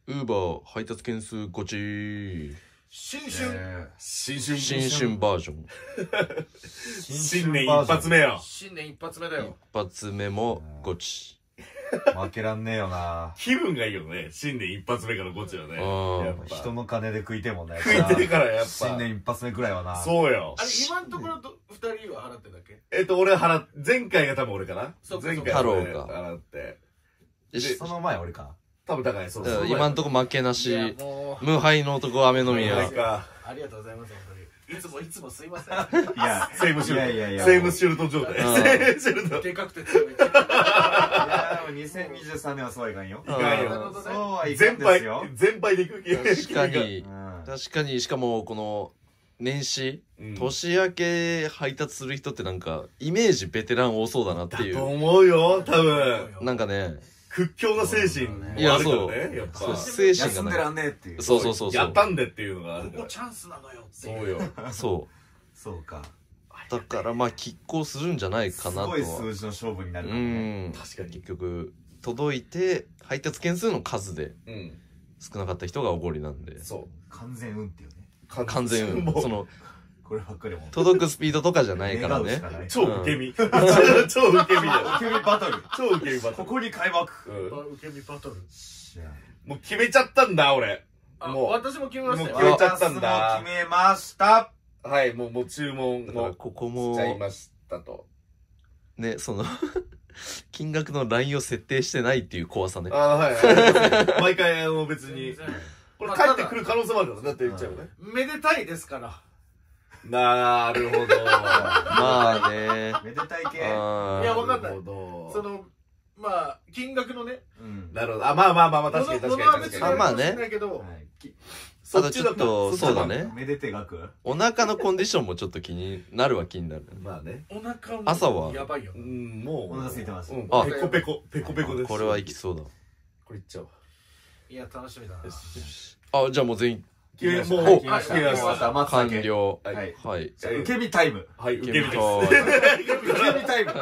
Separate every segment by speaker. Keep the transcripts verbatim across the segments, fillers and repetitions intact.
Speaker 1: ウーバー配達件数ごち。
Speaker 2: 新春、
Speaker 3: 新春
Speaker 1: 新春バージョン。
Speaker 3: 新年一発目よ。
Speaker 2: 新年一発目だよ。
Speaker 1: 一発目もごち。
Speaker 4: 負けらんねえよな。
Speaker 3: 気分がいいよね。新年一発目からゴチはね。やっぱ
Speaker 4: 人の金で食いてもね。
Speaker 3: 食いてるからやっぱ。
Speaker 4: 新年一発目くらいはな。
Speaker 3: そうよ。
Speaker 2: あれ、今んところと二人は払ってんだっけ？
Speaker 3: えっと、俺払っ、前回が多分俺かな。
Speaker 2: そう
Speaker 3: 前回
Speaker 1: 太郎
Speaker 3: 俺
Speaker 1: か
Speaker 3: 払って。
Speaker 1: で
Speaker 4: その前俺か。
Speaker 3: 多分高い、そうそう。
Speaker 1: 今んとこ負けなし。
Speaker 2: いやもう
Speaker 1: 無敗の男雨の宮。
Speaker 3: はいか。
Speaker 2: ありがとうございます、本当に。いつもいつもすいません。
Speaker 4: いや、
Speaker 3: セーブシュルト。
Speaker 4: いやいやいや
Speaker 3: セーブシュルト状態。セ
Speaker 1: うん
Speaker 3: ーブシュルト。
Speaker 2: でかくて強い。
Speaker 4: いやでもにせんにじゅうさんねんはそうはいかんよ。
Speaker 3: いかん
Speaker 2: なる
Speaker 3: よ。
Speaker 2: ほどね。
Speaker 4: そうはいか
Speaker 3: 全
Speaker 4: んですよ。
Speaker 3: 敗、全敗でいく気が
Speaker 1: 確かに
Speaker 4: う。ん
Speaker 1: 確かに、しかもこの年始、
Speaker 3: うん
Speaker 1: 年明け配達する人ってなんか、イメージベテラン多そうだなってい
Speaker 3: と
Speaker 1: う。
Speaker 3: 思うよ、多分。
Speaker 1: なんかね、
Speaker 3: 屈強な精神もあ
Speaker 1: いや
Speaker 3: るからね、やっ
Speaker 1: そう、
Speaker 3: ぱ。
Speaker 1: 精神がない。
Speaker 4: 休んでらんねえっていう。
Speaker 1: そうそうそうそう。
Speaker 3: やったんでっていうのがあるから
Speaker 2: ここ。チャンスなのよって
Speaker 3: そ
Speaker 2: いうう。
Speaker 3: よ。
Speaker 1: そ
Speaker 4: そうか。
Speaker 1: う。だからまあ、拮抗するんじゃない
Speaker 4: す
Speaker 1: かなとは。
Speaker 4: ごい数字の勝負になる
Speaker 1: う
Speaker 4: からね。
Speaker 1: ん。
Speaker 3: 確かに
Speaker 1: 結。局、届いて、配達件数の数で
Speaker 3: うん。
Speaker 1: 少なかった人がおごりなんで。
Speaker 3: そ
Speaker 4: 完全運っていうね。
Speaker 3: う。
Speaker 1: 完全
Speaker 3: もう
Speaker 1: その、
Speaker 4: こればっかりも。
Speaker 1: 届くスピードとかじゃないからね。
Speaker 3: 超受け身。超受け身だよ。
Speaker 4: 受け身バトル。
Speaker 3: 超受け身バトル。
Speaker 4: ここに開幕。
Speaker 3: うん
Speaker 2: 受け身バトル。
Speaker 3: もう決めちゃったんだ、俺。
Speaker 2: あ、
Speaker 3: もう
Speaker 2: 私も決めました
Speaker 3: もう決め
Speaker 2: よ。
Speaker 3: ちゃったんだ
Speaker 4: 決めました。
Speaker 3: はい、もう、もう注文も
Speaker 1: だからここ
Speaker 3: し
Speaker 1: も
Speaker 3: ちゃいましたと。
Speaker 1: ね、その金額のラインを設定してないっていう怖さね
Speaker 3: あ。あ、はいはい。毎回、あの、別に。これ
Speaker 2: まあ
Speaker 3: 帰ってくる可能性もあるから、だって言っちゃうよね。
Speaker 2: めでたいですから。
Speaker 3: なるほど。
Speaker 1: まあね。
Speaker 4: めでたい系。
Speaker 1: あー
Speaker 2: いやわかんない
Speaker 3: るほど
Speaker 2: その、まあ、金額のね、
Speaker 4: うん。
Speaker 3: なるほど。あ、まあまあまあまあ、確かに確かに
Speaker 2: 物は別
Speaker 3: 確かに。
Speaker 2: にあるかもしれないけど、
Speaker 4: はい
Speaker 1: あとちょっと、そうだね。
Speaker 4: めでて額。
Speaker 1: お腹のコンディションもちょっと気になるは気になる。
Speaker 3: まあね。
Speaker 2: お腹も
Speaker 1: 朝は
Speaker 2: やばいよ
Speaker 3: う。ん、もう。
Speaker 4: お腹空いてます
Speaker 3: うん、
Speaker 1: あ
Speaker 3: ペコペコ、ペコペコです。
Speaker 1: これはいきそうだ。
Speaker 3: これいっちゃおう。
Speaker 2: いや、楽しみだな。
Speaker 1: あ、じゃあもう全員
Speaker 3: 決め、もう、
Speaker 4: はい
Speaker 3: 決めました。
Speaker 4: 決めました。待つだけ。
Speaker 1: 完了。
Speaker 3: はい
Speaker 4: はい。
Speaker 1: はい。
Speaker 4: じゃあ受け身タイム。
Speaker 3: はい、受け身です。
Speaker 4: 受け身タイム。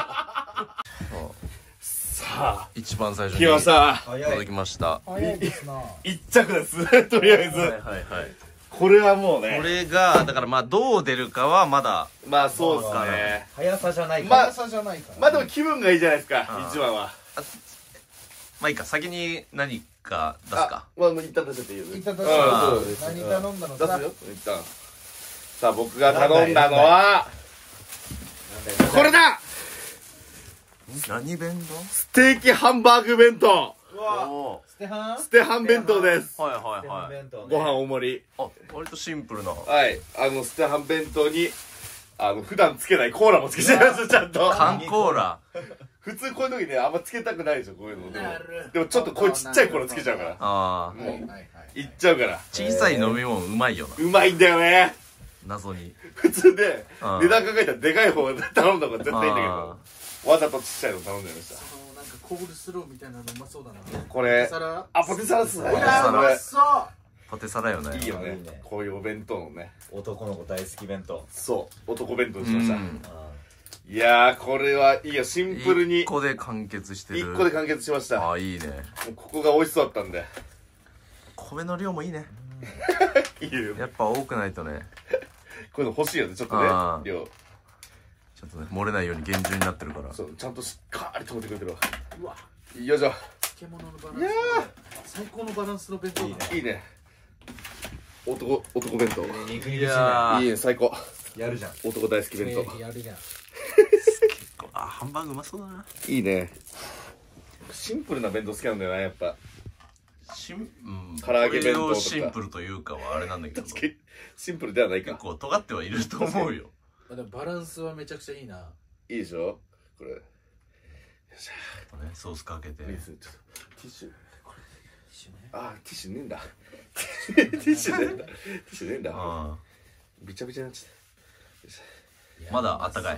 Speaker 3: さあ、
Speaker 1: 一番最初に
Speaker 3: 来ました。
Speaker 1: 届きました。
Speaker 2: 早いですな。
Speaker 3: 一着です。とりあえず。
Speaker 1: はいはい。
Speaker 3: これはもうね。
Speaker 1: これが、だからまあどう出るかはまだ、
Speaker 3: まあそうですね。
Speaker 4: 速さじゃない
Speaker 3: まあ
Speaker 2: 速さじゃないから。
Speaker 3: まあでも気分がいいじゃないですか、
Speaker 1: うん
Speaker 3: 一番は。
Speaker 1: まあいいか、先に何か出す
Speaker 3: あ
Speaker 1: か。
Speaker 3: まあ、一旦出せていいよね。
Speaker 2: いただ
Speaker 3: うん
Speaker 2: き
Speaker 3: そうです
Speaker 2: 何頼んだのか
Speaker 3: 出すよ、一旦。さあ、僕が頼んだのは、これだ
Speaker 1: 何弁
Speaker 3: ステーキハンバーグ弁当
Speaker 2: うわ
Speaker 1: お
Speaker 2: ステハン
Speaker 3: ステハン弁当です。
Speaker 1: はいはいはい。
Speaker 2: 弁当ね
Speaker 3: ご飯大盛り。
Speaker 1: あ、割とシンプルな。
Speaker 3: はい。あの、ステハン弁当に、あの、普段つけないコーラもつけちゃいます、ちゃんと。
Speaker 1: 缶コーラ。
Speaker 3: 普通こういう時ね、あんまつけたくないでしょ、こういうの。でも
Speaker 2: なる、
Speaker 3: でもちょっとこういうちっちゃいコーラつけちゃうから。
Speaker 1: ああ。
Speaker 3: もう、
Speaker 2: はいはい
Speaker 3: いっちゃうから。
Speaker 1: 小さい飲み物うまいよな。
Speaker 3: うまいんだよね。
Speaker 1: 謎に。
Speaker 3: 普通で、
Speaker 1: うん
Speaker 3: 値段考えたらでかい方頼んだ方が絶対いいんだけ
Speaker 1: あ
Speaker 3: ど、わざとちっちゃいの頼んでました。
Speaker 2: そのなんかコールスローみたいなのうまそうだな。
Speaker 3: これ、
Speaker 2: 皿。
Speaker 3: あ、ポテサラっすね。
Speaker 2: い
Speaker 1: ポテサラ
Speaker 2: やうまそう。
Speaker 1: ポテサラよね。
Speaker 3: いいよね
Speaker 4: いいね。
Speaker 3: こういうお弁当のね。
Speaker 4: 男の子大好き弁当。
Speaker 3: そう、男弁当に
Speaker 1: う
Speaker 3: しました。
Speaker 1: ん。
Speaker 3: いやー、これはいいよ、シンプルに
Speaker 1: 一。個で完結してる。
Speaker 3: 一個で完結しました。も
Speaker 1: ああ、いいね。
Speaker 3: うここが美味しそうだったんで。
Speaker 1: 米の量もいいね。
Speaker 3: いいよ。
Speaker 1: やっぱ多くないとね、
Speaker 3: こういうの欲しいよね、ちょっと
Speaker 1: あー
Speaker 3: ね。量。
Speaker 1: ちょっとね、漏れないように厳重になってるから。
Speaker 3: そう、ちゃんとしっかり止めてくれてるわ。
Speaker 2: うわ。
Speaker 3: よいしょ。
Speaker 2: 漬物のバランス。最高のバランスの弁当だな。
Speaker 3: いいね。男、男弁当。
Speaker 4: 肉
Speaker 1: いやー、
Speaker 3: いいね、最高。
Speaker 4: やるじゃん。
Speaker 3: 男大好き弁当。
Speaker 2: やるじゃん。
Speaker 1: あ、ハンバーグうまそうだな。
Speaker 3: いいね。シンプルな弁当好きなんだよな、やっぱ。
Speaker 1: シン、うん。
Speaker 3: 唐揚げ弁当とか
Speaker 1: これをシンプルというかはあれなんだけど、
Speaker 3: 確かに、シンプルではないか。
Speaker 1: 結構尖ってはいると思うよ。
Speaker 2: まあでもバランスはめちゃくちゃいいな。
Speaker 3: いいでしょこれ。よっし
Speaker 1: あとね、ソースかけて
Speaker 3: ゃ。いいですちょっとティッシュ。
Speaker 2: 一緒ね。
Speaker 3: あー、ティッシュねえんだ。ティッシュねえんだ。ティッシュねえんだ。
Speaker 1: あ
Speaker 3: びちゃびちゃになっちゃっ
Speaker 1: まだあったかい。
Speaker 3: た。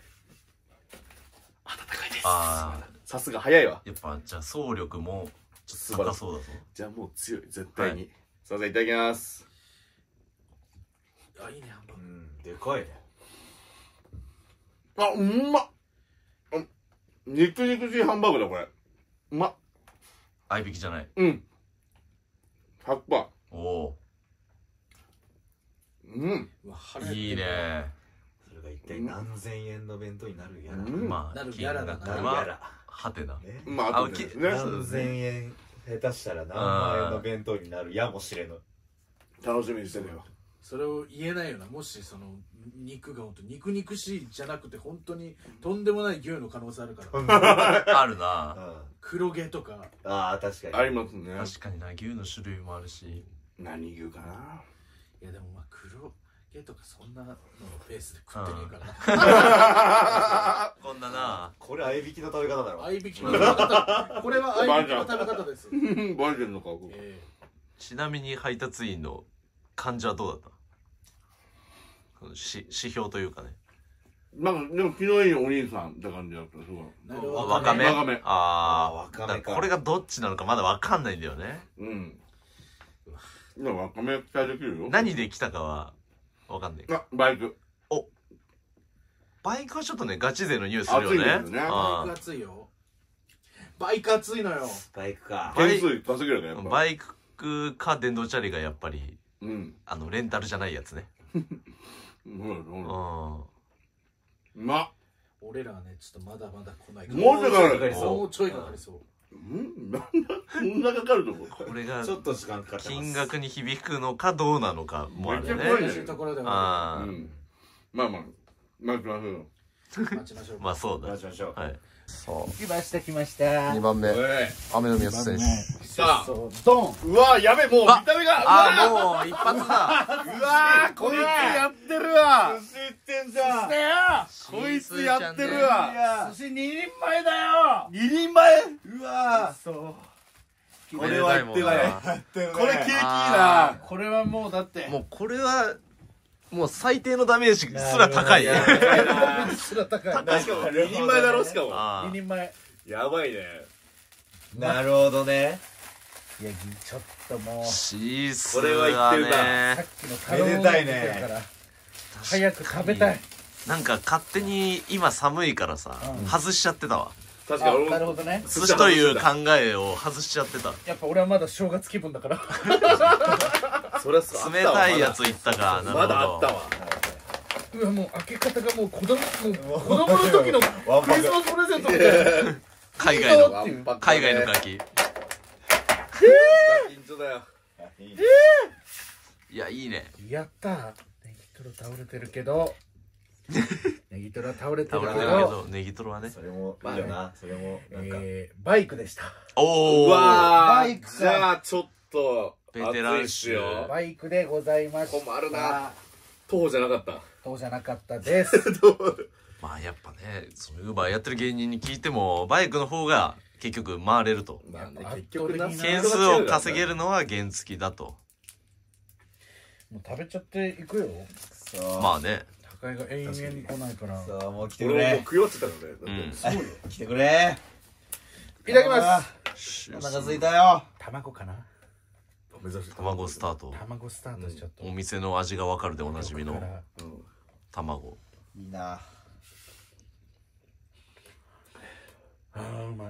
Speaker 3: 温かいです。
Speaker 1: あ
Speaker 3: さすが早いわ。
Speaker 1: ー、やっぱじゃあ総力もちょっと
Speaker 3: 素晴らしい
Speaker 1: 高そうだぞ。
Speaker 3: じゃあもう強い、絶対に。
Speaker 1: は
Speaker 3: すいません、いただきます。
Speaker 2: あ、いいね、ハンバーグ。
Speaker 4: うん、でかいね。
Speaker 3: あ、うんまっ。うん肉肉しいハンバーグだ、これ。うまっ。
Speaker 1: 合いびきじゃない。
Speaker 3: うん。 ひゃくパー。
Speaker 1: おお
Speaker 3: うん
Speaker 2: うわ腹減ってる
Speaker 1: いいね。
Speaker 4: それが一体何千円の弁当になるやら、
Speaker 3: うん
Speaker 1: まあ
Speaker 2: なる
Speaker 1: 金
Speaker 2: やらだな
Speaker 1: 額
Speaker 4: なるや
Speaker 1: は
Speaker 4: ら、
Speaker 1: はてな。
Speaker 4: ね、
Speaker 3: まああとですね
Speaker 4: 何千円下手したら何万円の弁当になるやもしれぬ。
Speaker 3: 楽しみにしてるよ。
Speaker 2: それを言えないよな。もしその肉が本当肉肉しいじゃなくて本当にとんでもない牛の可能性あるから
Speaker 1: あるな。
Speaker 4: うん、
Speaker 2: 黒毛とか
Speaker 4: ああ確かに
Speaker 3: ありますね。
Speaker 1: 確かにな、牛の種類もあるし。
Speaker 3: 何牛かな。
Speaker 2: いやでもまあ黒毛とかそんなのペースで食ってねえからな
Speaker 1: こんなな。
Speaker 4: これ合いびきの食べ方だろ。
Speaker 2: 合いびきの食べ方これは合いびきの食べ方です
Speaker 3: バレてるのか。
Speaker 2: え
Speaker 1: ちなみに配達員の感じはどうだったこのし指標というかね。
Speaker 3: なんかでも昨日いいお兄さんって感じだった。すごい。
Speaker 2: ーなる
Speaker 1: わ
Speaker 2: ほどね
Speaker 1: わかめ
Speaker 3: わかめ
Speaker 1: ああ、
Speaker 4: わかめか
Speaker 1: だからこれがどっちなのかまだわかんないんだよね。
Speaker 3: うん。いや、わかめ期待できるよ。
Speaker 1: 何で来たかはわかんない。
Speaker 3: あ、バイク。
Speaker 1: バイクはちょっとね、ガチ勢の匂いするよね。
Speaker 3: 熱いですね
Speaker 2: バイ
Speaker 1: あ
Speaker 2: ク熱いよバイク熱いのよ
Speaker 4: バイクか。
Speaker 1: バイ
Speaker 3: 点数稼げるね、やっぱ。
Speaker 1: ーバイクか電動チャリがやっぱり、
Speaker 3: うん。
Speaker 1: あの、レンタルじゃないやつね。
Speaker 3: うん。うん。
Speaker 1: うん。
Speaker 3: うまっ。
Speaker 2: 俺らはねちょっとまだまだ来ないから
Speaker 3: もうちょいかかる
Speaker 4: かかりそう
Speaker 2: もうちょいかかりそう
Speaker 3: うんなんだこんなかかるとこ。
Speaker 1: これが
Speaker 4: ちょっと時間かかってます。
Speaker 1: 金額に響くのかどうなのかもあるね。
Speaker 3: めっちゃ怖いね
Speaker 2: 難しいところでは
Speaker 1: ああ、
Speaker 3: うん。まあまあ。まあ、まあ、
Speaker 2: 待ちましょう
Speaker 1: まあそうだ。
Speaker 4: 待ちましょう。
Speaker 1: はい。そう。
Speaker 2: 来ました来ました
Speaker 1: にばんめ、
Speaker 3: おい。
Speaker 1: 雨の宮選手。
Speaker 3: さあ。
Speaker 2: そうドン
Speaker 3: うわやべ、もう見た目が。
Speaker 1: あ、もう一発だ。
Speaker 3: うわこいつやってるわ。
Speaker 4: 寿司売ってんじゃん。
Speaker 3: こいつやってるわ。
Speaker 2: 寿司ににんまえだよ
Speaker 3: 二人前。
Speaker 4: うわ
Speaker 2: そう
Speaker 3: これは言ってない。
Speaker 4: ーってるね。
Speaker 3: これ景気いい
Speaker 1: あ
Speaker 3: な。
Speaker 2: これはもうだって
Speaker 1: もうこれは、もう最低のダメージすら高い。
Speaker 4: なるほどね
Speaker 2: すら高い
Speaker 3: しかも二人前だろ、しかも。
Speaker 1: あ
Speaker 2: ににんまえ
Speaker 3: やばいね。
Speaker 4: なるほどね。
Speaker 2: いやちょっともう
Speaker 1: あ。シース
Speaker 3: これは言ってるな
Speaker 2: さ
Speaker 1: ね
Speaker 2: っ。きの頼
Speaker 4: めでたいね
Speaker 2: 早く食べたい
Speaker 1: なんか勝手に今寒いからさ、
Speaker 2: うん
Speaker 1: 外しちゃってたわ。
Speaker 2: あ
Speaker 3: 確かに俺も。
Speaker 2: なるほどね
Speaker 1: 寿司という考えを外しちゃってた。
Speaker 2: やっぱ俺はまだ正月気分だから
Speaker 3: そりゃそう。
Speaker 1: 冷たいやついったか。なるほど。
Speaker 3: まだあったわ。
Speaker 2: うわもう開け方がもう子供もう子供の時の
Speaker 4: わんぱく
Speaker 2: クリスマスプレゼントみたいな
Speaker 1: 海外の、
Speaker 2: っていう
Speaker 1: 海外のガキ。
Speaker 3: 緊張だよ。
Speaker 4: いいね
Speaker 1: いや、いいね。
Speaker 2: やったーネギトロ倒れてるけどネギトロは倒れてるけ
Speaker 1: 倒れてるけ
Speaker 2: ど
Speaker 1: ど、ネギトロはね。
Speaker 4: それもいいよな。それもなんか。
Speaker 2: えーバイクでした
Speaker 1: おー。
Speaker 3: うわ
Speaker 2: バイクか
Speaker 3: ー。じゃあ、ちょっと、
Speaker 1: ベテラン
Speaker 3: 熱いっすよ。
Speaker 2: バイクでございました
Speaker 3: 困るな徒歩じゃなかった。
Speaker 2: そうじゃなかったです
Speaker 1: まあやっぱね、そのウーバーやってる芸人に聞いても、バイクの方が結局回れると。
Speaker 3: まあね
Speaker 2: やっぱ
Speaker 3: 結局な、
Speaker 2: 圧倒的
Speaker 1: 件数を稼げるのは原付だと。
Speaker 2: もう食べちゃっていくよ
Speaker 4: そう。
Speaker 1: まあね。
Speaker 2: 高井が永遠に来ないから
Speaker 4: さあもう来てくれ。
Speaker 3: 俺ももう食い終わってたからね。
Speaker 1: うん。
Speaker 2: すごいよ
Speaker 4: 来てくれ。
Speaker 2: いただきます
Speaker 4: お腹空いたよ。
Speaker 2: 卵かな
Speaker 3: 目指して
Speaker 1: 卵スタート。
Speaker 2: 卵スタートしちゃった
Speaker 1: お店の味がわかるでおなじみの
Speaker 2: ここから
Speaker 3: うん。
Speaker 1: 卵。
Speaker 4: いいな。
Speaker 2: あーうま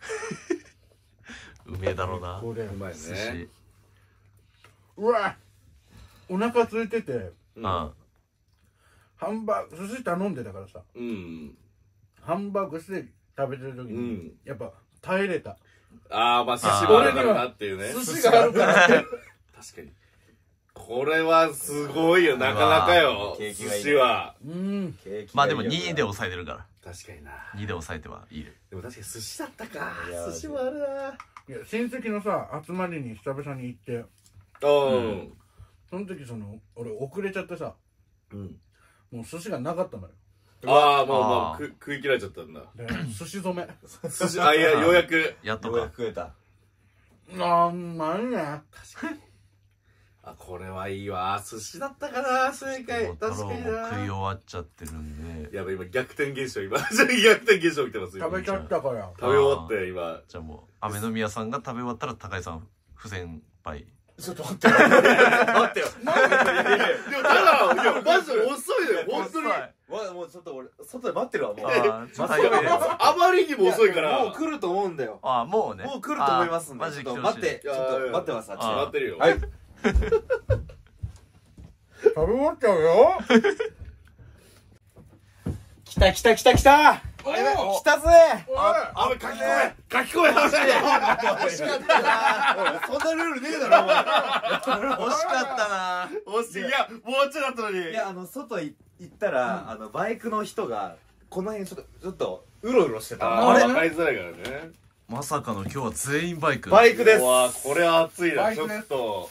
Speaker 2: いう
Speaker 1: めえだろうな。
Speaker 2: これ
Speaker 3: うまい
Speaker 1: 寿
Speaker 3: ね。
Speaker 1: 司。
Speaker 2: うわお腹空いてて
Speaker 3: うん
Speaker 1: あ
Speaker 2: ハンバーグ寿司頼んでたからさ
Speaker 3: うん。
Speaker 2: ハンバーグして食べてる時に、
Speaker 3: うん
Speaker 2: やっぱ耐えれた
Speaker 3: ああ、まあ、寿司もあるからなっていうね。
Speaker 2: 寿司があるから
Speaker 3: 確かに。これはすごいよ、なかなかよ。
Speaker 4: 景気がいい
Speaker 3: 寿司は。
Speaker 2: うん
Speaker 1: まあでもにで抑えてるから。
Speaker 3: 確かにな。
Speaker 1: にで抑えてはいる。
Speaker 3: でも確かに寿司だったか
Speaker 4: いや。
Speaker 3: 寿司もあるな。
Speaker 2: いや親戚のさ集まりに久々に行って
Speaker 3: うん。
Speaker 2: その時その俺遅れちゃってさ
Speaker 3: うん。
Speaker 2: もう寿司がなかったのよ
Speaker 3: ああ、もう、も
Speaker 1: あー
Speaker 3: う、く食い切られちゃったんだ。
Speaker 2: で寿司染め
Speaker 3: 寿司、あ、いや、ようやく。
Speaker 1: やっとか
Speaker 4: ようやく。食えた。
Speaker 2: あんまいね
Speaker 3: あ、これはいいわ。寿司だったかな、正解。
Speaker 1: もう太
Speaker 3: 確かに
Speaker 1: 郎も食い
Speaker 3: な。
Speaker 1: 終わっちゃってるんで。
Speaker 3: やばい、今、逆転現象、今。逆転現象起きてますよ。
Speaker 2: 食べちゃったから
Speaker 3: 食べ終わって、今。
Speaker 1: じゃあもう、雨の宮さんが食べ終わったら高井さん不戦敗。
Speaker 4: ちょっと待ってよ待ってよ
Speaker 3: でもただいやマジで遅いのよ本当に
Speaker 4: わもうちょっと俺外で待ってるわもう
Speaker 1: あーちょっと早めよ
Speaker 3: あまりにも遅いから
Speaker 4: もう来ると思うんだよ
Speaker 1: あーもうね
Speaker 4: もう来ると思いますんで
Speaker 1: あーマジで
Speaker 4: ちょっと
Speaker 1: 来てほしい
Speaker 4: 待ってちょっと待ってますあっちで
Speaker 1: あー
Speaker 3: 待ってるよ
Speaker 4: はい
Speaker 2: 食べ終わっちゃうよ。
Speaker 4: 来た来た来た来た
Speaker 2: おー
Speaker 4: 来たぜ
Speaker 2: あ
Speaker 3: あ書き込め書き込め
Speaker 4: 惜しかったなそんなルールねえだろお前
Speaker 1: 惜しかったな
Speaker 3: 惜しいいやもうちょいだったのに
Speaker 4: いやあの外い行ったら、あのバイクの人がこの辺ちょっとちょっとうろうろしてた
Speaker 3: あ
Speaker 1: あれ
Speaker 3: れ分かりづらいからね
Speaker 1: まさかの今日は全員バイク
Speaker 4: バイクです
Speaker 3: うわこれは熱いなちょ
Speaker 2: バイクです
Speaker 3: っと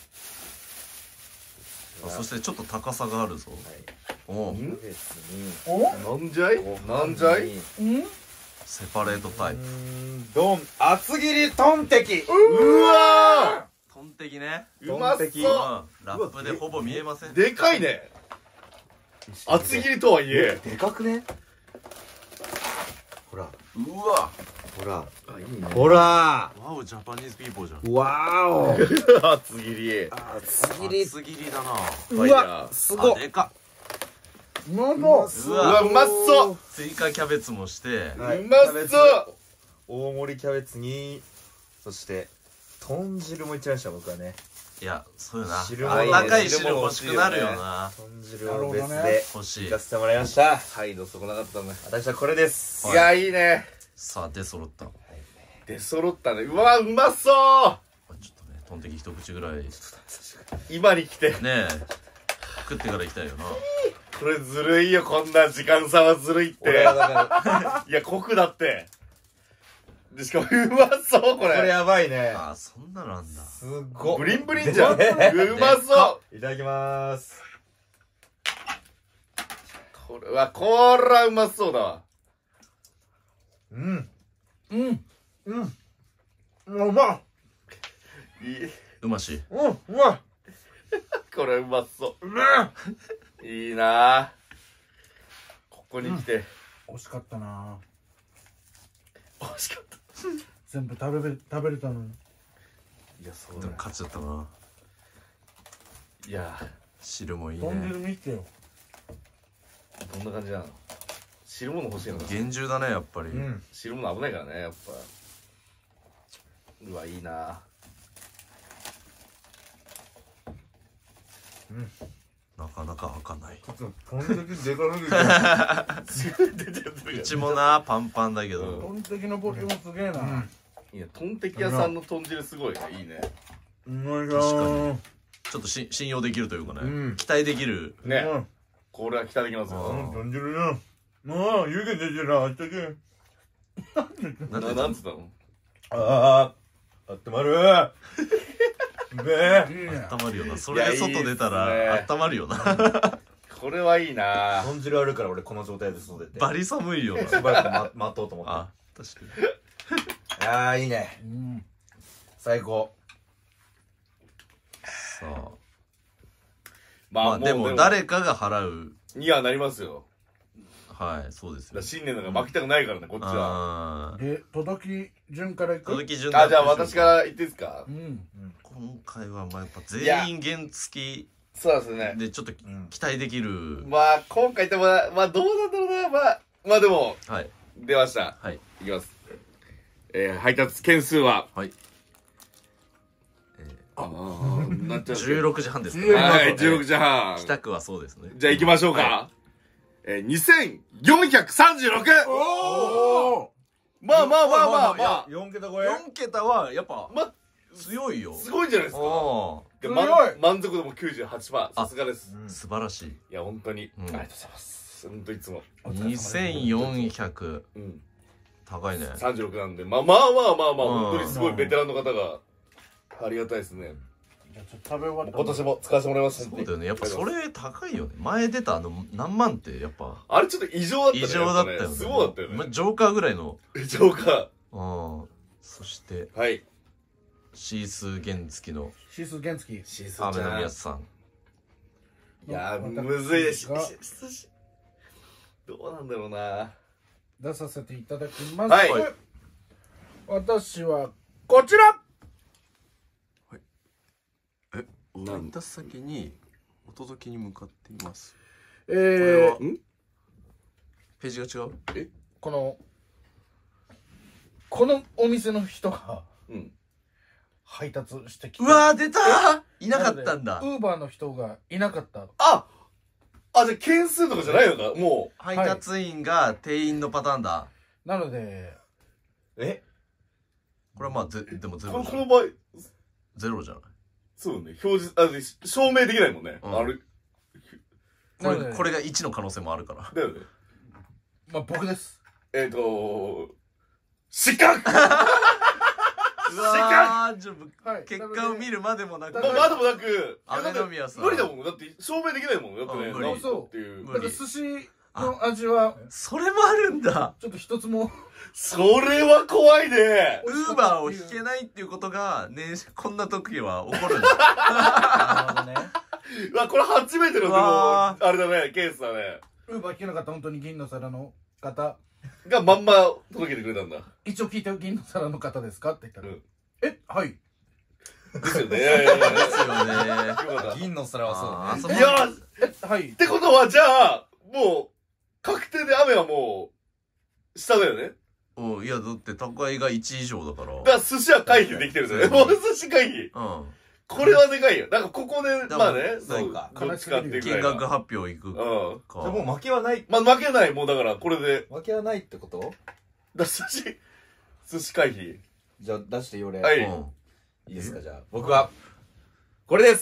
Speaker 1: あそしてちょっと高さがあるぞおう
Speaker 3: ん
Speaker 4: 別に
Speaker 2: お
Speaker 3: なんじゃいなんじゃい
Speaker 2: うん
Speaker 1: セパレートタイプ
Speaker 4: ドン厚切りトンテキ
Speaker 3: うわ
Speaker 1: トンテキね
Speaker 3: ーうまそう
Speaker 1: うんラップでほぼ見えません
Speaker 3: でかいね厚切りとはいえ
Speaker 4: でかくねほら
Speaker 1: うわ
Speaker 4: ほら
Speaker 3: あいいね
Speaker 4: ほら
Speaker 1: ワオジャパニーズピーポーじゃん
Speaker 4: わーお
Speaker 3: 厚切り
Speaker 4: 厚切り
Speaker 1: 厚切りだな
Speaker 3: うわ
Speaker 4: すごい
Speaker 1: あでか
Speaker 2: うまそう
Speaker 1: うわ
Speaker 3: うわうまそう
Speaker 1: 追加キャベツもして
Speaker 4: はいう
Speaker 3: まそう
Speaker 4: 大盛りキャベツにそして豚汁もいっちゃいました僕はね
Speaker 1: いやそうよな
Speaker 4: 汁も
Speaker 1: 温かい汁欲しくなるよな
Speaker 4: 豚汁を別で
Speaker 1: 欲しい
Speaker 4: 行かせてもらいました
Speaker 3: はいどそこなかったね
Speaker 4: 私はこれです
Speaker 1: はい
Speaker 3: いやいいね
Speaker 1: さあ出揃った
Speaker 3: 出揃ったねうわうまそ
Speaker 1: ちょっとねトンテキ一口ぐらいね
Speaker 3: う今に来て
Speaker 1: え食ってから行きたいよな
Speaker 3: これずるいよこんな時間差はずるいって
Speaker 4: 俺はだから
Speaker 3: いや濃くだってでしかもうまそうこ
Speaker 4: これ
Speaker 3: れ
Speaker 4: やばいね
Speaker 1: あそんなのなんだ
Speaker 4: すっご
Speaker 3: ブリンブリンじゃんう
Speaker 4: ね
Speaker 3: まそう
Speaker 4: いただきまーす
Speaker 3: これはこらうまそうだわ
Speaker 4: うん
Speaker 2: うん
Speaker 4: うんうま
Speaker 3: いいう
Speaker 1: まし
Speaker 4: うんうまい
Speaker 3: これうまそう
Speaker 4: うま
Speaker 3: いいなここに来て
Speaker 2: 惜しかったな
Speaker 3: 美味しかった
Speaker 2: 全部食べれ食べれたのに
Speaker 3: いやそ
Speaker 1: でも勝っちゃったない
Speaker 3: や
Speaker 1: 汁もいい
Speaker 2: 豚
Speaker 1: ね
Speaker 2: 汁見てよ
Speaker 3: どんな感じなの汁物欲しいのか
Speaker 1: 厳重だねやっぱり
Speaker 4: うん
Speaker 3: 汁物危ないからねやっぱうわいいな
Speaker 1: なかなか開かない
Speaker 4: ちょっと豚汁でかすぎて
Speaker 3: 出ちゃってる
Speaker 1: うちもなパンパンだけど、
Speaker 3: うん
Speaker 2: 豚的のボリュームすげえな、
Speaker 3: いやトンテキ屋さんの豚汁すごいねいいね
Speaker 4: うまいな
Speaker 1: 確か
Speaker 4: ー
Speaker 1: ちょっとし信用できるというかね、
Speaker 4: うん
Speaker 1: 期待できる
Speaker 3: ね
Speaker 4: うん
Speaker 3: これは期待できます
Speaker 1: う
Speaker 3: よ
Speaker 1: ん
Speaker 4: 豚汁なもう湯気出てるあったけ
Speaker 1: なんで
Speaker 3: ななんつったの
Speaker 4: あああったまるべ
Speaker 2: いいね
Speaker 1: 温まるよなそれで外出た
Speaker 3: いやいいっ
Speaker 1: ら
Speaker 3: すね
Speaker 1: 温まるよな
Speaker 3: これはいいな
Speaker 4: 豚汁あるから俺この状態で外出て
Speaker 1: バリ寒いよな
Speaker 4: しばらく、ま、待とうと思って
Speaker 1: あ確かに
Speaker 4: ああいいね
Speaker 2: うん
Speaker 4: 最高
Speaker 1: さあ
Speaker 3: ま
Speaker 1: まあでも誰かが払う
Speaker 3: いやなりますよ
Speaker 1: はいそうですよ
Speaker 3: だから新年だから負けたくないからねこっちは
Speaker 1: あー
Speaker 2: で届き順からいく
Speaker 1: 届き順
Speaker 3: あじゃあ私から言っていいですか
Speaker 2: うん
Speaker 1: 今回はまあやっぱ全員原付
Speaker 3: そうですね
Speaker 1: きでちょっと
Speaker 4: ん
Speaker 1: 期待できる、
Speaker 3: まあ今回ってまあまあどうなんだろうなまあまあでも
Speaker 1: はい
Speaker 3: 出ました
Speaker 1: はい
Speaker 3: いきますえー、配達件数は
Speaker 1: はい
Speaker 3: ああなっちゃう
Speaker 1: じゅうろくじはんですか
Speaker 2: じゅうろく
Speaker 3: はいじゅうろくじはん
Speaker 1: 北区はそうですね
Speaker 3: じゃあ行きましょうか、
Speaker 1: は
Speaker 3: えー、にせんよんひゃくさんじゅうろく
Speaker 2: おお
Speaker 3: まあまあまあまあ
Speaker 1: まあま
Speaker 3: まあ
Speaker 4: よん桁超え
Speaker 1: よん桁はやっぱ
Speaker 3: まあ
Speaker 1: 強いよ
Speaker 3: すごいじゃないですか
Speaker 1: あ
Speaker 3: で
Speaker 2: 強い
Speaker 3: 満満足度も きゅうじゅうはちパーセント さすがです
Speaker 1: あ素晴らしい
Speaker 3: いや本当に、
Speaker 1: うん
Speaker 3: ありがとうございます本当いつも
Speaker 1: にせんよんひゃく
Speaker 3: うん
Speaker 1: 高いね
Speaker 3: さんじゅうろくなんでまあまあまあまあまあ
Speaker 1: うん
Speaker 3: 本当にすごいベテランの方がありがたいですね
Speaker 2: じゃあちょっと食べ終わった
Speaker 3: 今年も使わせてもらいます
Speaker 1: そうだよねやっぱそれ高いよね前出たあの何万ってやっぱ
Speaker 3: あれちょっと異常だったね
Speaker 1: 異常だったよね
Speaker 3: やぱすごかったよね
Speaker 1: まジョーカーぐらいの
Speaker 3: 異常か
Speaker 1: うんそして
Speaker 3: はい
Speaker 1: シースー原付の
Speaker 2: シース原付
Speaker 3: シース
Speaker 1: 雨の宮さん
Speaker 3: いやーむずいです
Speaker 2: が
Speaker 3: どうなんだろうな
Speaker 2: 出させていただきます、
Speaker 3: はい
Speaker 2: 私はこちら
Speaker 1: 配達先にお届けに向かっています。
Speaker 2: え
Speaker 1: これは
Speaker 2: ー、
Speaker 1: ページが違う。
Speaker 2: えこのこのお店の人が
Speaker 3: うん
Speaker 2: 配達してきて、
Speaker 1: うわー出たー。いなかったんだ。
Speaker 2: ウーバーの人がいなかった。
Speaker 3: ああ、じゃあ件数とかじゃないのかも
Speaker 1: 配達員が店員のパターンだ。
Speaker 2: なので
Speaker 4: え
Speaker 1: これはまあぜでもゼ
Speaker 3: う。
Speaker 1: ロじゃん。
Speaker 3: この場合、
Speaker 1: ゼロじゃない。
Speaker 3: そうね、表示、あ、で証明できないもんね。
Speaker 1: うん
Speaker 3: あれ、
Speaker 1: こ
Speaker 2: なので
Speaker 1: れこれがいちの可能性もあるから。
Speaker 3: だよね。
Speaker 2: まあ僕です。
Speaker 3: えっと、失格
Speaker 1: うわーじゃあ
Speaker 2: はい
Speaker 1: 結果を見るまでもなく。
Speaker 3: まあ、まだもなく、
Speaker 1: 雨の宮さん
Speaker 3: 無理だもん。だって証明できないもん。だってね、
Speaker 1: うん無理
Speaker 3: なんとっていう。
Speaker 1: 無理
Speaker 2: だから寿司の味は
Speaker 1: それもあるんだ。
Speaker 2: ちょっと一つも
Speaker 3: それは怖いね。
Speaker 1: ウーバーを引けないっていうことがね、こんな時は起こるんだ。
Speaker 4: なるほどね。
Speaker 3: うわ、これ初めての、でも、
Speaker 1: うわ
Speaker 3: あれだね、ケースだね。
Speaker 2: ウーバー聞けなかった本当に銀の皿の方、
Speaker 3: がまんま届けてくれたんだ。
Speaker 2: 一応聞いて銀の皿の方ですかって言ったら、
Speaker 3: うん
Speaker 2: えはい
Speaker 3: ですよね。いやいやいや。
Speaker 1: ですよね。
Speaker 3: よかっ
Speaker 4: 銀の皿はそうね。
Speaker 1: あーそこ
Speaker 3: た。いや
Speaker 2: えはい
Speaker 3: ってことは、じゃあ、もう、確定で雨はもう、下だよね。
Speaker 1: うん、いやだって高いがいち以上だから。
Speaker 3: だから寿司は回避できてるんだよね。もう寿司回避。
Speaker 1: うん。
Speaker 3: これはでかいよ。なんかここで、
Speaker 1: だ
Speaker 3: まあね、
Speaker 4: そうか
Speaker 3: どっちかっていうぐ
Speaker 1: 金
Speaker 3: らいな。
Speaker 1: 額発表いく
Speaker 3: うん。
Speaker 1: か。
Speaker 4: じゃあもう負けはない。
Speaker 3: まあ負けない、もうだから、これで。
Speaker 4: 負けはないってこと
Speaker 3: だ寿司、寿司回避。
Speaker 4: じゃあ出してよれ。
Speaker 3: はい
Speaker 1: うん。
Speaker 4: いいですか、じゃあ。僕は、これです。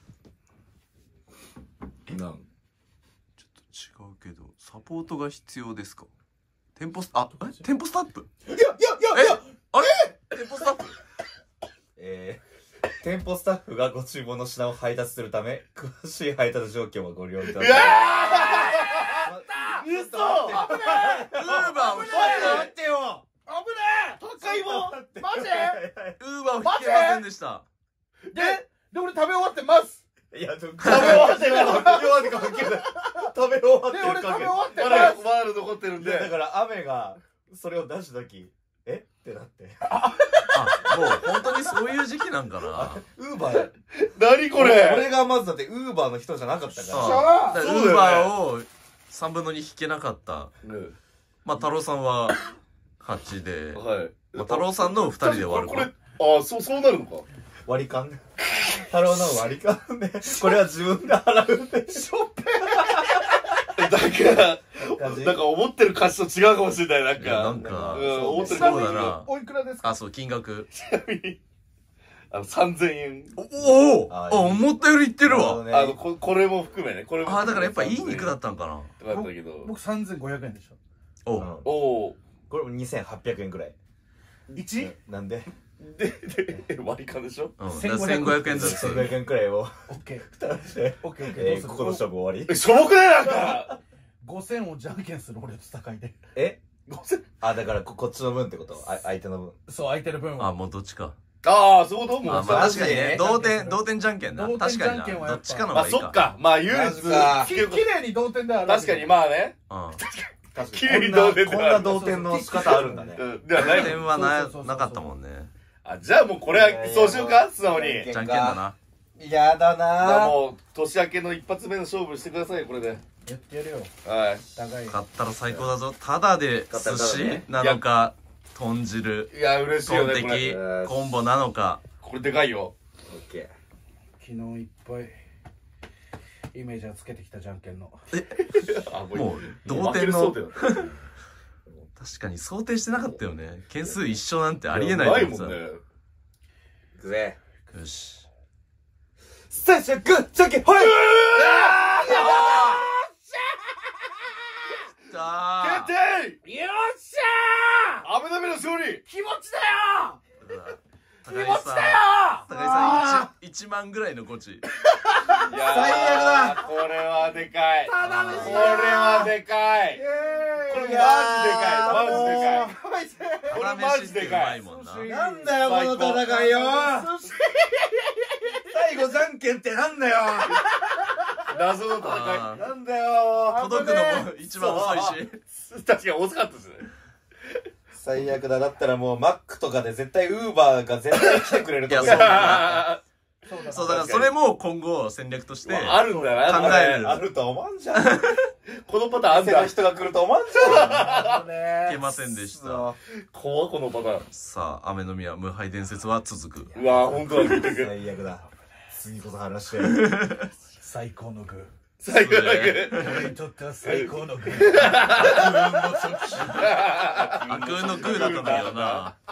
Speaker 3: なん
Speaker 1: ちょっと違うけど、サポートが必要ですか？店舗スあ、え店舗スタッフ？
Speaker 4: いや、いや、いや、いや
Speaker 1: あれ？店舗スタッフ？
Speaker 4: えー、店舗スタッフがご注文の品を配達するため、詳しい配達状況はご了承いただきます。
Speaker 3: うわ
Speaker 4: ー
Speaker 3: 嘘
Speaker 1: ウーバーを引
Speaker 4: 待ってよ
Speaker 2: 危ね
Speaker 3: 高いもん
Speaker 2: マジ
Speaker 1: ウーバーを引けませんでした。
Speaker 2: えでで俺食べ終わってます
Speaker 4: いや、食べ
Speaker 3: 食べ終わってる
Speaker 4: 食べ終わって関係ない。食べ終わって
Speaker 2: で
Speaker 4: る
Speaker 2: 俺食べ終わって
Speaker 3: まだ、
Speaker 2: ます
Speaker 3: まだ残ってるんで。
Speaker 4: いや、だから雨が、それを出したとき、えってなって。
Speaker 1: あ、もう本当にそういう時期なんかな。
Speaker 4: ウーバー、
Speaker 3: 何これ
Speaker 4: 俺がまずだってウーバーの人じゃなかったか
Speaker 1: あだからウー
Speaker 3: そうだよね
Speaker 1: バーをさんぶんのに引けなかった。
Speaker 3: うん
Speaker 1: まあ太郎さんははちで、
Speaker 3: はい。
Speaker 1: まあ、太郎さんのふたりで終わる
Speaker 3: これ、
Speaker 1: から。
Speaker 3: ああ、そう、そうなるのか。
Speaker 4: ら。割り勘ね。太郎の割り勘ね。これは自分で払うんでしょ。
Speaker 3: だから、
Speaker 4: 感じ
Speaker 3: なんか思ってる価値と違うかもしれない、なん
Speaker 1: いやな
Speaker 3: か。
Speaker 1: んか、
Speaker 3: うん、思ってる
Speaker 1: そうだな。
Speaker 2: おいくらですか
Speaker 1: あ、そう、金額。
Speaker 3: ちなみに、あの、さんぜんえん。
Speaker 1: おおあ、
Speaker 4: あいい
Speaker 1: 思ったよりいってるわ。
Speaker 3: あの、ここれも含めね、これも含め。
Speaker 1: あ、だからやっぱいい肉だったんかな。
Speaker 3: とかだったけど。
Speaker 2: 僕さんぜんごひゃくえんでした
Speaker 1: おう。
Speaker 4: うん
Speaker 3: おお。
Speaker 4: これもにせんはっぴゃくえんくらい。
Speaker 2: いち
Speaker 4: なんで
Speaker 3: で、で、割り勘でしょ
Speaker 1: うん。だからせんごひゃくえんずつ。
Speaker 4: せんごひゃくえんくらいを
Speaker 2: オッケー
Speaker 4: 負担して、
Speaker 2: オッケーオッケー
Speaker 4: えー、
Speaker 2: どうする
Speaker 4: ここの勝負終わり
Speaker 3: え、しょぼくないなんか
Speaker 2: ごせんをじゃんけんする俺と高いで
Speaker 4: え
Speaker 3: ごせん
Speaker 4: あ、だからここっちの分ってことあ相手の分。
Speaker 2: そう空いてる分
Speaker 1: あ、
Speaker 2: は
Speaker 1: もうどっちか。
Speaker 3: ああ、そういうこともう
Speaker 1: あ、まあ確かにね
Speaker 4: マジ。
Speaker 1: 同点、同点じゃんけんな。
Speaker 2: 同点
Speaker 1: 確かにな。
Speaker 2: じゃんけんはやっぱ
Speaker 1: どっちかの
Speaker 3: まあ、
Speaker 1: 方がいいか。
Speaker 3: そっか。まあ、唯一
Speaker 4: マジか、
Speaker 2: き綺麗に同点である
Speaker 3: 確かに、まあね。
Speaker 1: うん。
Speaker 4: 確
Speaker 3: 綺麗に同点
Speaker 4: こんなこんな同点の仕方あるんだね。
Speaker 3: うん。ではないもん。
Speaker 1: 点はな
Speaker 2: そうそうそうそう
Speaker 1: なかったもんね。
Speaker 3: あ、じゃあもうこれは、そうしようか素直に。
Speaker 4: いやいや
Speaker 3: じ
Speaker 1: じゃんけんだな。
Speaker 4: やだ
Speaker 3: ゃあ
Speaker 4: なぁ。
Speaker 3: もう、年明けの一発目の勝負してください、これで。
Speaker 2: やってやるよ
Speaker 3: はい。
Speaker 2: 高い
Speaker 1: 買ったら最高だぞ。ただで
Speaker 4: 買った
Speaker 1: 寿司
Speaker 4: らただね
Speaker 1: なのか、豚汁、
Speaker 3: いや、嬉しいよね、こ
Speaker 1: トンテキ
Speaker 3: れ。、
Speaker 1: コンボなのか。
Speaker 3: これでかいよ。
Speaker 4: オッケ
Speaker 2: 昨日いっぱいイメージはつけてきたじゃんけんの
Speaker 3: あ、
Speaker 1: もう、同
Speaker 3: 負け
Speaker 1: 点の
Speaker 3: る想定だった。
Speaker 1: 確かに想定してなかったよね。件数一緒なんてありえないと思ってた。
Speaker 3: ないもんね。
Speaker 4: ー。いくぜ。
Speaker 1: よし。
Speaker 4: 最初グッじゃんけんほい
Speaker 1: きたー
Speaker 3: 決定
Speaker 2: よっしゃ
Speaker 3: アメダメの勝利
Speaker 2: ー気持ちだよ
Speaker 1: 高
Speaker 2: 気持ちだ
Speaker 1: 井さん、
Speaker 2: よ
Speaker 1: 高井さんいちまんぐらいのゴチ。
Speaker 3: いや
Speaker 4: 最悪
Speaker 3: だこれはでかい
Speaker 2: ただ飯
Speaker 3: これはでかいこれマジでかいマジでかいこれマジでかい
Speaker 1: うまいもんな。
Speaker 4: なんだよこの戦いよ最後じゃんけんってなんだよ
Speaker 3: 謎の戦
Speaker 1: あー
Speaker 4: なんだよ
Speaker 1: 届くのも一番遅いし。
Speaker 3: い確かに遅かったですね
Speaker 4: 最悪だ。だったらもうマックとかで絶対ウーバーが絶対来てくれるとこ
Speaker 2: いやそうだ
Speaker 1: そうだからそれも今後戦略として
Speaker 3: あるんだな。
Speaker 1: 考える。
Speaker 4: あると思うんじゃん。
Speaker 3: このパターンあんだ。
Speaker 4: 店の人が来ると思うんじゃん。
Speaker 1: いけませんでした。
Speaker 3: 怖このパターン。
Speaker 1: さあ、雨の宮無敗伝説は続く。
Speaker 3: うわほんとだ、見てくる。
Speaker 4: 最悪だ。次こそ話して。
Speaker 2: 最高の具。
Speaker 3: 最後だけ。
Speaker 2: 俺にとっては最高の具。
Speaker 1: 悪運のグーだったんだけどな。